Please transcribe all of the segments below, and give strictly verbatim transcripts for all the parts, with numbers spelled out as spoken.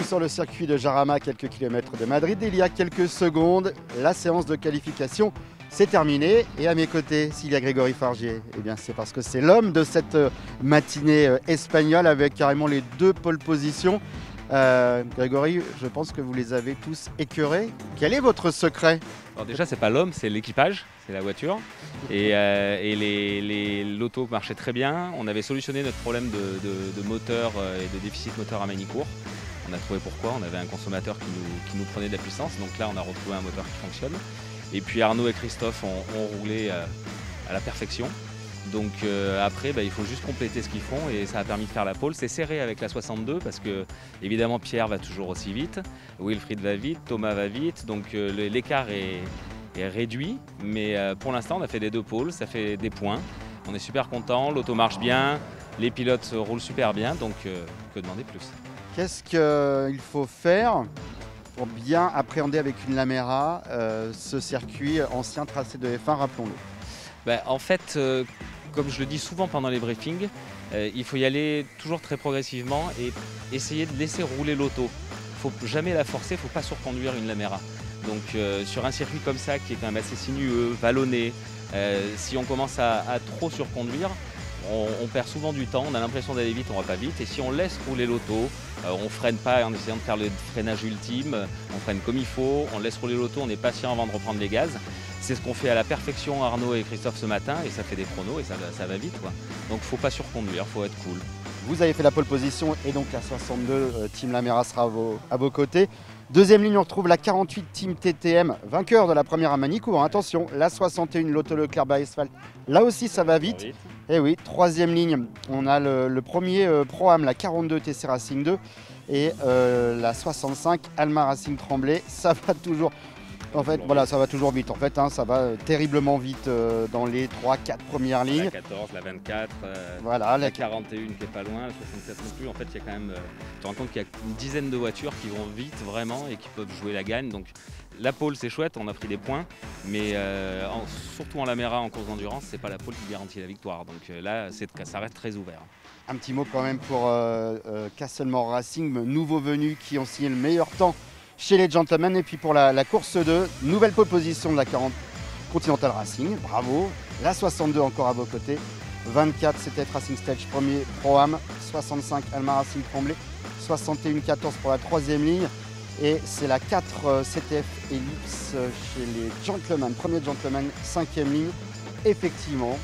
sur le circuit de Jarama, quelques kilomètres de Madrid. Il y a quelques secondes, la séance de qualification s'est terminée. Et à mes côtés, s'il y a Grégory Fargier, eh bien c'est parce que c'est l'homme de cette matinée espagnole avec carrément les deux pole positions. Euh, Grégory, je pense que vous les avez tous écœurés. Quel est votre secret? Alors déjà, c'est pas l'homme, c'est l'équipage, c'est la voiture. Et, euh, et les, les, l'auto marchait très bien. On avait solutionné notre problème de, de, de moteur et de déficit moteur à Magny-Cours. On a trouvé pourquoi. On avait un consommateur qui nous, qui nous prenait de la puissance. Donc là, on a retrouvé un moteur qui fonctionne. Et puis Arnaud et Christophe ont, ont roulé à, à la perfection. Donc euh, après, bah, il faut juste compléter ce qu'ils font et ça a permis de faire la pole. C'est serré avec la soixante-deux parce que évidemment Pierre va toujours aussi vite, Wilfried va vite, Thomas va vite, donc euh, l'écart est, est réduit. Mais euh, pour l'instant, on a fait les deux poles, ça fait des points. On est super content, l'auto marche bien, les pilotes roulent super bien, donc euh, que demander plus? Qu'est-ce qu'il faut faire pour bien appréhender avec une Lamera euh, ce circuit ancien tracé de F un, rappelons-le? Ben, en fait, euh, comme je le dis souvent pendant les briefings, euh, il faut y aller toujours très progressivement et essayer de laisser rouler l'auto. Il ne faut jamais la forcer, il ne faut pas surconduire une Lamera. Donc euh, sur un circuit comme ça qui est quand même assez sinueux, vallonné, euh, si on commence à, à trop surconduire, on, on perd souvent du temps, on a l'impression d'aller vite, on ne va pas vite. Et si on laisse rouler l'auto, euh, on ne freine pas en essayant de faire le freinage ultime, on freine comme il faut, on laisse rouler l'auto, on est patient avant de reprendre les gaz. C'est ce qu'on fait à la perfection Arnaud et Christophe ce matin et ça fait des chronos et ça, ça va vite, quoi. Donc il ne faut pas surconduire, il faut être cool. Vous avez fait la pole position et donc la soixante-deux, euh, Team Lamera sera à vos, à vos côtés. Deuxième ligne, on retrouve la quarante-huit Team T T M, vainqueur de la première à Magny-Cours. Hein, attention, la soixante et un, l'Auto Leclerc by Asphalt. Là aussi, ça va vite. Et oui, troisième ligne, on a le, le premier euh, Pro-Am, la quarante-deux T C Racing deux et euh, la soixante-cinq Alma Racing Tremblay. Ça va toujours... En fait, voilà, ça va toujours vite. En fait, hein, ça va terriblement vite euh, dans les trois quatre premières lignes. La quatorze, la vingt-quatre, euh, voilà, la la quarante et un qui est pas loin, la soixante-sept non plus. En fait, il y a quand même, euh, tu te rends compte qu'il y a une dizaine de voitures qui vont vite vraiment et qui peuvent jouer la gagne. Donc la pole, c'est chouette, on a pris des points, mais euh, en, surtout en Lamera en course d'endurance, c'est pas la pole qui garantit la victoire. Donc euh, là, ça reste très ouvert. Un petit mot quand même pour euh, euh, Castlemore Racing, nouveau venu qui ont signé le meilleur temps chez les gentlemen. Et puis pour la, la course deux, nouvelle pole position de la quarante Continental Racing, bravo. La soixante-deux encore à vos côtés, vingt-quatre C T F Racing Stage premier Pro-Am, soixante-cinq Alma Racing Tremblay, soixante et un quatorze pour la troisième ligne. Et c'est la quatre C T F Ellipse chez les gentlemen, premier gentleman, cinquième ligne. Effectivement,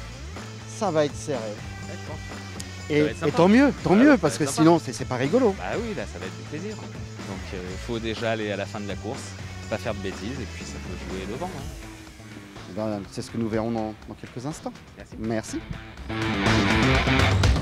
ça va être serré. Et, et tant mieux, tant ah mieux, ouais, parce que sinon c'est pas rigolo. Bah oui, là ça va être du plaisir. Donc il euh, faut déjà aller à la fin de la course, pas faire de bêtises et puis ça peut jouer devant. Hein. Ben, c'est ce que nous verrons dans, dans quelques instants. Merci. Merci.